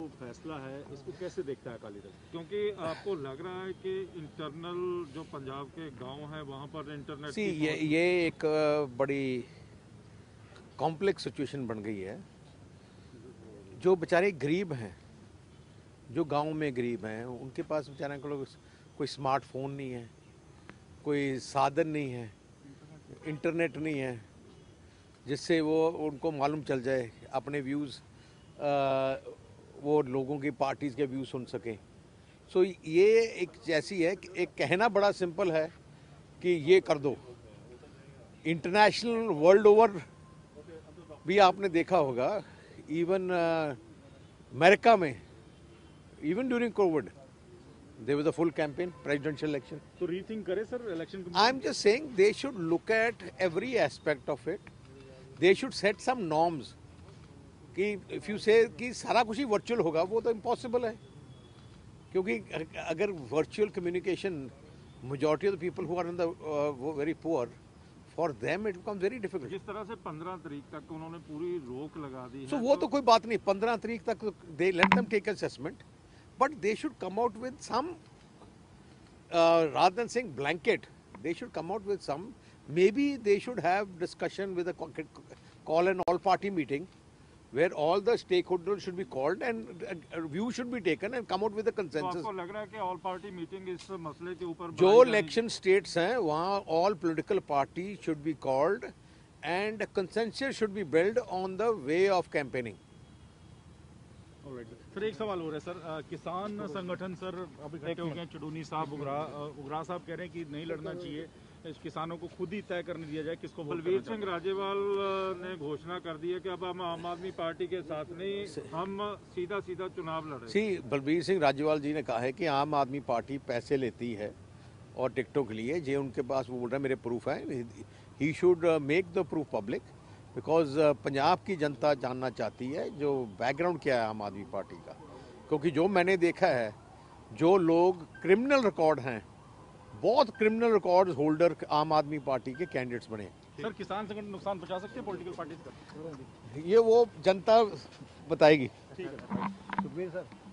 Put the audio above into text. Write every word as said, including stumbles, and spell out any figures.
फैसला है इसको कैसे देखता है अकाली दल? क्योंकि आपको लग रहा है कि इंटरनल जो पंजाब के गांव हैं वहां पर इंटरनेट सी ये ये एक बड़ी कॉम्प्लेक्स सिचुएशन बन गई है। जो बेचारे गरीब हैं, जो गांव में गरीब हैं, उनके पास बेचारे को कोई स्मार्टफोन नहीं है, कोई साधन नहीं है, इंटरनेट नहीं है जिससे वो उनको मालूम चल जाए अपने व्यूज़, वो लोगों की पार्टीज़ के व्यूज़ सुन सकें। सो ये एक जैसी है कि एक कहना बड़ा सिंपल है कि ये कर दो। इंटरनेशनल वर्ल्ड ओवर भी आपने देखा होगा, इवन अमेरिका में, even during covid there was a full campaign, presidential election. तो रीथिंक करे sir election? I'm just saying they should look at every aspect of it. They should set some norms. कि if you say कि सारा कुछ ही virtual होगा, वो तो impossible है। क्योंकि अगर virtual communication, majority of the people who are in the uh, very poor, for them it becomes very difficult. जिस तरह से पंद्रह तारीख तक उन्होंने पूरी रोक लगा दी है, so वो तो कोई बात नहीं, पंद्रह तारीख तक they let them take assessment, but they should come out with some, uh, rather than saying blanket, they should come out with some, maybe they should have discussion with a call an all party meeting where all the stakeholders should be called and a view should be taken and come out with a consensus. तो आपको लग रहा है कि all party meeting इस मसले के ऊपर जो इलेक्शन स्टेट्स हैं वहाँ all political parties should be called and a consensus should be built on the way of campaigning. Sir एक सवाल हो रहा है सर, आ, किसान संगठन सर अभी इकट्ठे हो गए, चुडूनी साहब, उगरा उगरा साहब कह रहे हैं कि नहीं लड़ना चाहिए, किसानों को खुद ही तय करने दिया जाए किसको। बलबीर सिंह राजेवाल ने घोषणा कर दी है कि अब हम आम आदमी पार्टी के साथ नहीं, हम सीधा सीधा चुनाव लड़ रहे हैं। सी बलबीर सिंह राजेवाल जी ने कहा है कि आम आदमी पार्टी पैसे लेती है और टिकटों के लिए, जो उनके पास वो बोल रहे हैं मेरे प्रूफ है, ही should make the proof public, because Punjab की जनता जानना चाहती है जो बैकग्राउंड क्या है आम आदमी पार्टी का। क्योंकि जो मैंने देखा है, जो लोग क्रिमिनल रिकॉर्ड हैं, बहुत क्रिमिनल रिकॉर्ड होल्डर आम आदमी पार्टी के कैंडिडेट्स बने। सर किसान संगठन नुकसान पहुंचा सकते हैं पॉलिटिकल पार्टीज का? ये वो जनता बताएगी। ठीक है सर।